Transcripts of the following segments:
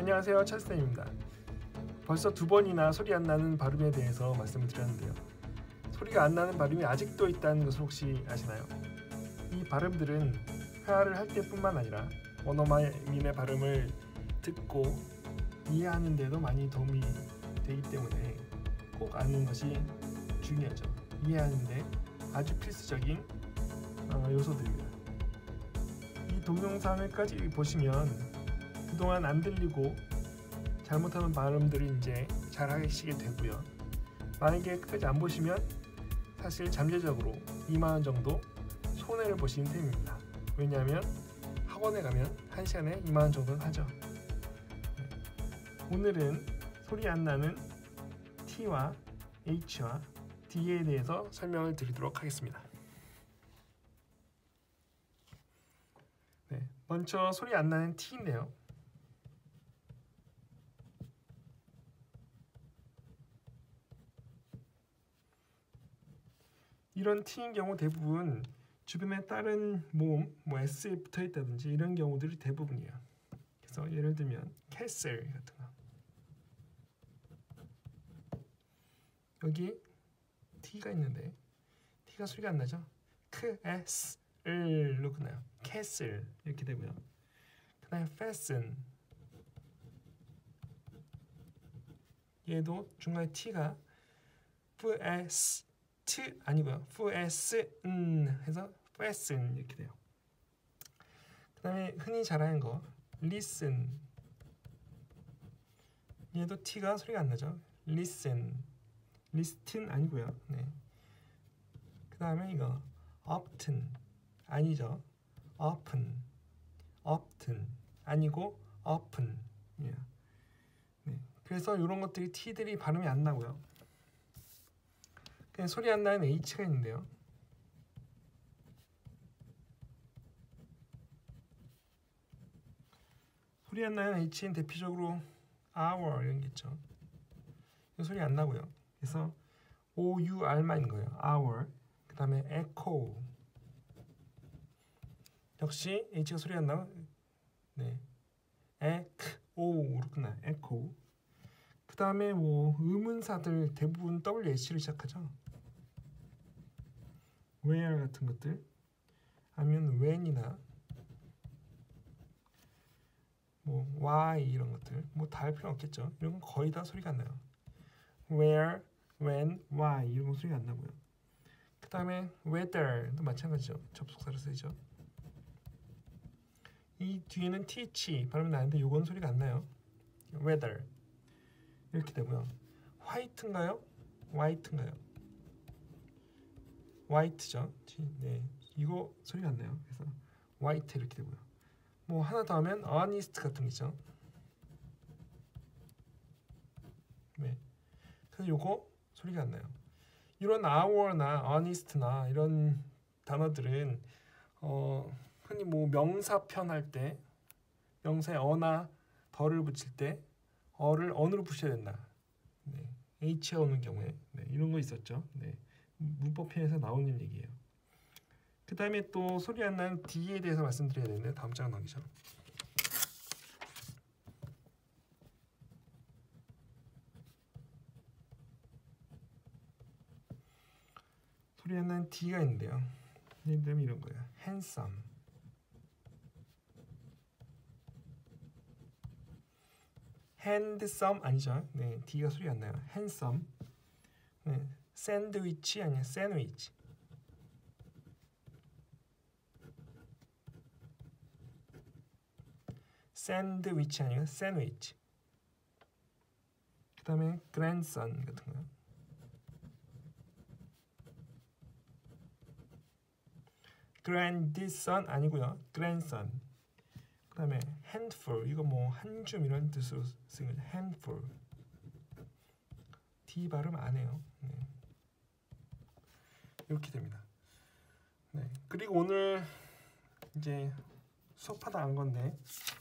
안녕하세요, 찰스입니다. 벌써 두 번이나 소리 안 나는 발음에 대해서 말씀을 드렸는데요. 소리가 안 나는 발음이 아직도 있다는 것을 혹시 아시나요? 이 발음들은 회화를 할 때뿐만 아니라 원어민의 발음을 듣고 이해하는 데도 많이 도움이 되기 때문에 꼭 아는 것이 중요하죠. 이해하는 데 아주 필수적인 요소들입니다. 이 동영상을까지 보시면 그동안 안 들리고 잘못하는 발음들을 이제 잘 하시게 되고요. 만약에 끝까지 안 보시면 사실 잠재적으로 2만원 정도 손해를 보시는 셈입니다. 왜냐하면 학원에 가면 1시간에 2만원 정도는 하죠. 오늘은 소리 안 나는 T와 H와 D에 대해서 설명을 드리도록 하겠습니다. 먼저 소리 안 나는 T인데요. 이런 T인 경우 대부분 주변에 다른 모음, S에 붙어 있다든지 이런 경우들이 대부분이에요. 그래서 예를 들면 castle 같은 거. 여기 T가 있는데 T가 소리가 안 나죠? S를 끝나요. castle 이렇게 되고요. 그 다음에 fasten 얘도 중간에 T가 F-S T 아니고요. F-S-N 해서 fasten 이렇게 돼요. 그 다음에 흔히 잘 아는 거 listen 얘도 T가 소리가 안 나죠. listen 아니고요. 그 다음에 이거 often 아니죠. often 아니고 often 그래서 이런 것들이 T들이 발음이 안 나고요. 그냥 소리 안 나는 H가 있는데요. 소리 안 나는 H는 대표적으로 hour 이런 게 있죠. 소리 안 나고요. 그래서 OUR만 있는 거예요. hour. 그 다음에 echo. 역시 H가 소리 안 나고 echo로 끝나요. echo. 그 다음에 의문사들 대부분 WH를 시작하죠. where 같은 것들 아니면 when이나 why 이런 것들 다 할 필요 없겠죠. 이런 건 거의 다 소리가 안 나요. where, when, why 이런 건 소리가 안 나고요. 그 다음에 whether도 마찬가지죠. 접속사를 쓰죠. 이 뒤에는 th 발음이 나는데 이건 소리가 안 나요. whether 이렇게 되고요. 화이트인가요? 화이트인가요? 화이트죠. 이거 소리가 안 나요. 그래서 화이트 이렇게 되고요. 하나 더 하면 honest 같은 게 있죠. 그래서 요거 소리가 안 나요. 이런 hour나 honest나 이런 단어들은 흔히 명사편 할 때 명사에 어나 더를 붙일 때 어를 언으로 붙여야 된다. H에 오는 경우에 이런 거 있었죠. 문법편에서 나오는 얘기예요. 그 다음에 또 소리 안 나는 D에 대해서 말씀드려야 되는데 다음 장은 넘기죠. 소리 안 나는 D가 있는데요. 예를 들면 이런 거예요. handsome. handsome 아니죠. D가 소리 안 나요. handsome. 샌드위치 아니야. sandwich. 샌드위치 아니고 샌드위치. 그 다음에 grandson 같은 거요. grandson 아니고요. grandson. 그 다음에 handful 이거 한 줌 이런 뜻으로 쓰는 거죠. handful. D 발음 안 해요. 이렇게 됩니다. 그리고 오늘 이제 수업하다 안 건데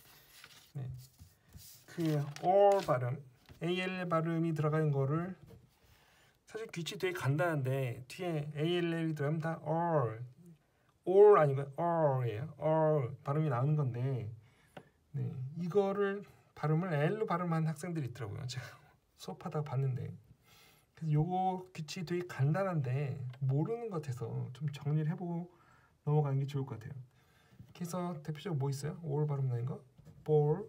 그 all 발음, AL 발음이 들어가는 거를 사실 규칙 되게 간단한데 뒤에 ALL이 들어가면 다 all 아니고 all이에요. all 발음이 나오는 건데 이거를 발음을 L로 발음한 학생들이 있더라고요. 제가 수업하다가 봤는데. 그래서 요거 규칙이 되게 간단한데 모르는 것 같아서 좀 정리를 해보고 넘어가는 게 좋을 것 같아요. 그래서 대표적으로 뭐 있어요? 올 발음 나는 거? ball,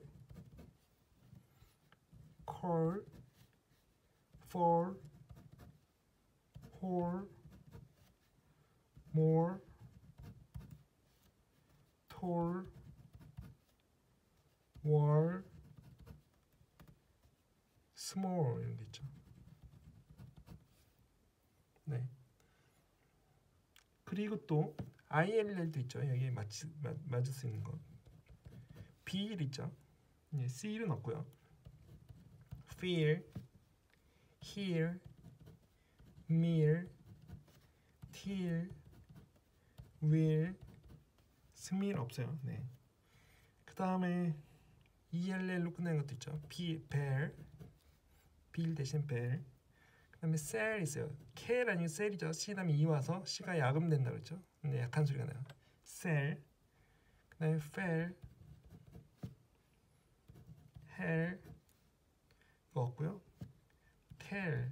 call, fall, whole, more, tall, wall, small 이런 게 있죠. 네. 그리고 또 ILL도 있죠. 여기에 맞을 수 있는 거. BL 있죠. 예, C는 없고요. feel, hear, meal, till, will, smell 없어요. 네. 그 다음에 ELL로 끝나는 것도 있죠. bear, bill 대신 bear. 그 다음에 cell 있어요. care 아니면 cell이죠. C 다음에 E 와서 C가 야금된다 그랬죠. 근데 약한 소리가 나요. cell. 그 다음에 fail, hell 이거 없고요. tell,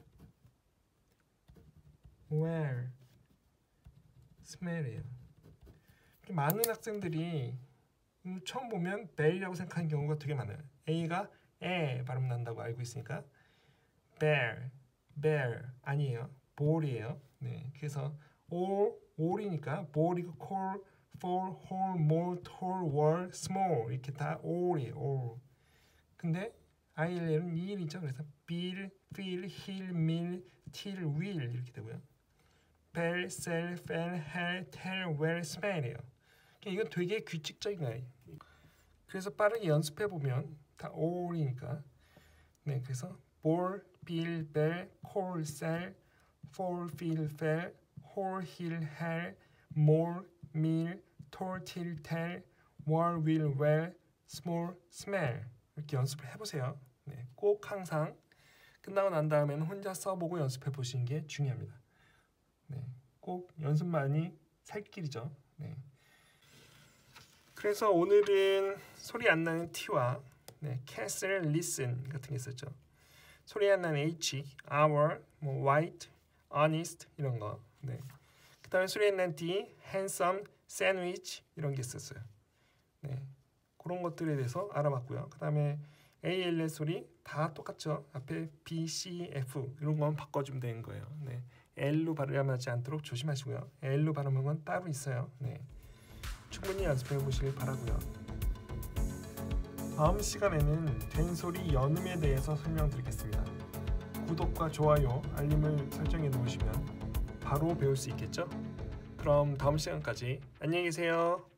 where, smell이에요. 많은 학생들이 처음 보면 bell이라고 생각하는 경우가 되게 많아요. A가 에 발음 난다고 알고 있으니까 bear, bear 아니에요. ball이에요. 네, 그래서 all이니까 ball이고 call, fall, whole, more, tall, wall, small 이렇게 다 all이에요. all. 근데 ILL은 일이죠. 그래서 bill, feel, heal, meal, till, will 이렇게 되고요. bell, sell, fail, hell, tell, well, smell이에요. 이건 되게 규칙적인 거예요. 그래서 빠르게 연습해 보면 다 all이니까. 네, 그래서 ball, bill, bell, call, sell, fall, feel, fail, whole, heal, hell, more, meal, tall, till, tell, wall, will, well, small, smell 이렇게 연습을 해보세요. 네, 꼭 항상 끝나고 난 다음에는 혼자 써보고 연습해 보시는 게 중요합니다. 네, 꼭 연습만이 살 길이죠. 네. 그래서 오늘은 소리 안 나는 T와 네, castle, listen 같은 게 있었죠. 소리 안 나는 H, hour, 뭐 white, honest 이런 거. 네. 그다음에 소리 안 나는 D, handsome, sandwich 이런 게 있었어요. 네. 그런 것들에 대해서 알아봤고요. 그다음에 ALL 소리 다 똑같죠. 앞에 B, C, F 이런 것만 바꿔주면 되는 거예요. 네. L로 발음하지 않도록 조심하시고요. L로 발음하는 건 따로 있어요. 네. 충분히 연습해 보시길 바라고요. 다음 시간에는 된소리 연음에 대해서 설명드리겠습니다. 구독과 좋아요, 알림을 설정해 놓으시면 바로 배울 수 있겠죠? 그럼 다음 시간까지 안녕히 계세요.